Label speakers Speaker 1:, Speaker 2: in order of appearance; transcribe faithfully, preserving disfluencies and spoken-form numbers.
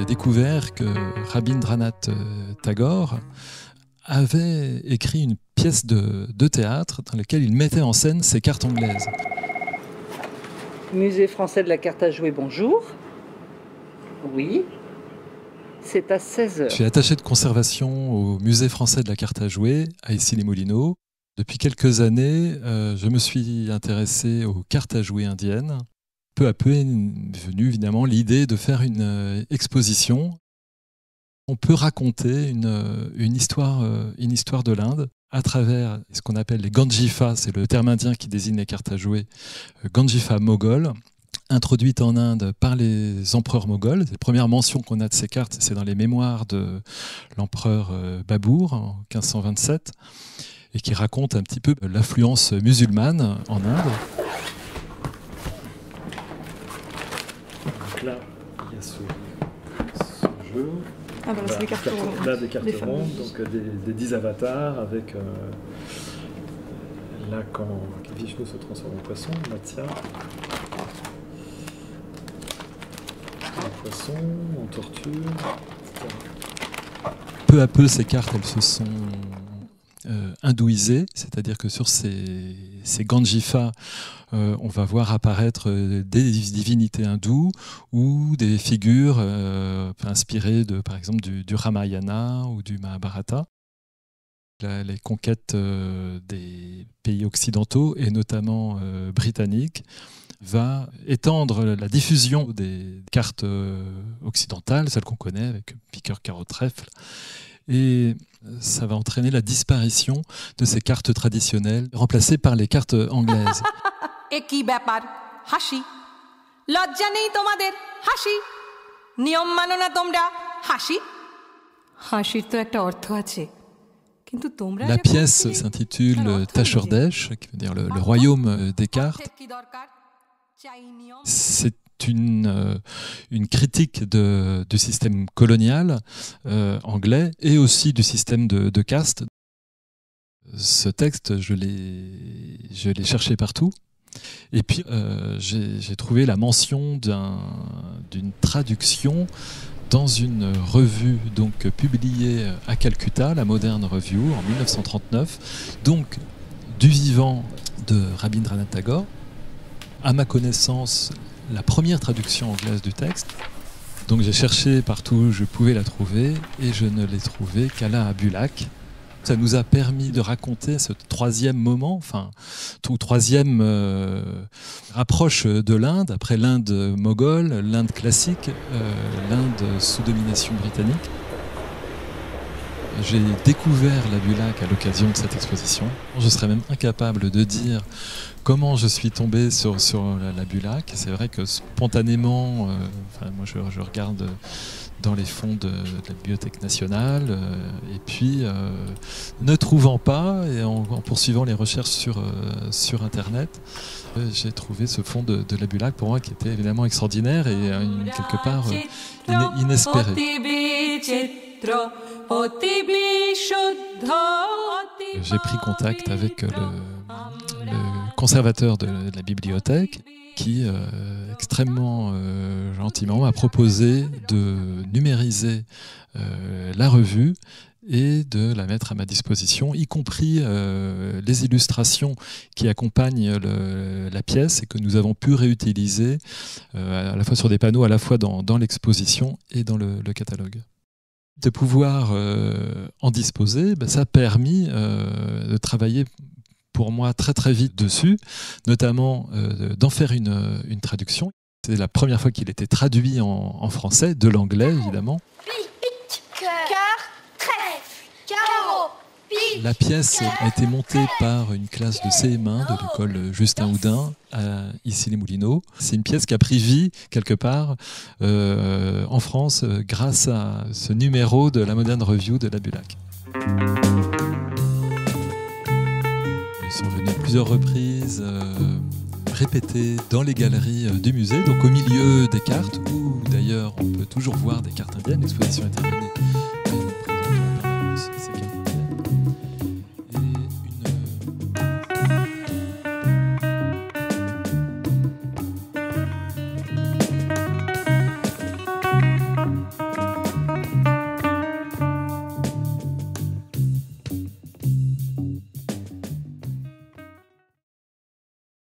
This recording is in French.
Speaker 1: j'ai découvert que Rabindranath Tagore avait écrit une pièce de, de théâtre dans laquelle il mettait en scène ses cartes anglaises.
Speaker 2: Musée français de la carte à jouer, bonjour. Oui, c'est à seize heures.
Speaker 1: Je suis attaché de conservation au Musée français de la carte à jouer à Issy-les-Moulineaux. Depuis quelques années, euh, je me suis intéressé aux cartes à jouer indiennes. Peu à peu est venue évidemment l'idée de faire une euh, exposition. On peut raconter une, une, histoire, une histoire de l'Inde à travers ce qu'on appelle les Ganjifa, c'est le terme indien qui désigne les cartes à jouer, Ganjifa moghols, introduite en Inde par les empereurs moghols. La première mention qu'on a de ces cartes, c'est dans les mémoires de l'empereur Babour en quinze cent vingt-sept, et qui raconte un petit peu l'influence musulmane en Inde.
Speaker 3: Donc là, il y a ce, ce jeu.
Speaker 4: Ah bah là, c'est des cartes rondes.
Speaker 3: Là, des cartes rondes, donc des, des dix avatars avec. Euh, là, quand Vishnu se transforme en poisson, Matsya. En poisson, en tortue, et cetera.
Speaker 1: Peu à peu, ces cartes, elles se sont euh, hindouisées, c'est-à-dire que sur ces, ces Ganjifa, Euh, on va voir apparaître des divinités hindoues ou des figures euh, inspirées de, par exemple, du, du Ramayana ou du Mahabharata. La, les conquêtes euh, des pays occidentaux et notamment euh, britanniques va étendre la diffusion des cartes euh, occidentales, celles qu'on connaît avec piqueur, carreau, trèfle. Et ça va entraîner la disparition de ces cartes traditionnelles, remplacées par les cartes anglaises.
Speaker 5: একই ব্যাপার হাসি লজ্জা নেই তোমাদের হাসি নিয়ম মানো না তোমরা হাসি হাসির তো একটা অর্থ আছে কিন্তু তোমরা
Speaker 1: La pièce s'intitule Tachordesh, qui veut dire le, le royaume des cartes. C'est une, euh, une critique de, du système colonial euh, anglais et aussi du système de, de caste. Ce texte, je l'ai, je l'ai cherché partout. Et puis, euh, j'ai, j'ai trouvé la mention d'un, d'une traduction dans une revue donc, publiée à Calcutta, la Modern Review, en mille neuf cent trente-neuf, donc du vivant de Rabindranath Tagore. À ma connaissance, la première traduction anglaise du texte. Donc j'ai cherché partout où je pouvais la trouver et je ne l'ai trouvée qu'à la Bulak. Ça nous a permis de raconter ce troisième moment, enfin, tout troisième euh, rapproche de l'Inde, après l'Inde moghole, l'Inde classique, euh, l'Inde sous domination britannique. J'ai découvert la Bulak à l'occasion de cette exposition. Je serais même incapable de dire comment je suis tombé sur, sur la, la Bulak. C'est vrai que spontanément, euh, enfin, moi je, je regarde dans les fonds de, de la Bibliothèque nationale, euh, et puis euh, ne trouvant pas, et en, en poursuivant les recherches sur, euh, sur Internet, euh, j'ai trouvé ce fonds de, de la Bulak, pour moi, qui était évidemment extraordinaire et euh, une, quelque part euh, in, inespéré. J'ai pris contact avec le, le conservateur de, de la bibliothèque, qui euh, extrêmement euh, gentiment m'a proposé de numériser euh, la revue et de la mettre à ma disposition, y compris euh, les illustrations qui accompagnent le, la pièce et que nous avons pu réutiliser euh, à la fois sur des panneaux, à la fois dans, dans l'exposition et dans le, le catalogue. De pouvoir euh, en disposer, ben, ça a permis euh, de travailler pour moi très très vite dessus, notamment euh, d'en faire une, une traduction. C'est la première fois qu'il était traduit en, en français, de l'anglais évidemment. La pièce a été montée par une classe de C M un de l'école Justin Houdin à Issy-les-Moulineaux. C'est une pièce qui a pris vie quelque part euh, en France euh, grâce à ce numéro de la Modern Review de la Bulak. Ils sont venus à plusieurs reprises euh, répéter dans les galeries euh, du musée, donc au milieu des cartes, où d'ailleurs on peut toujours voir des cartes indiennes. L'exposition est terminée. Et nous présentons ces cartes.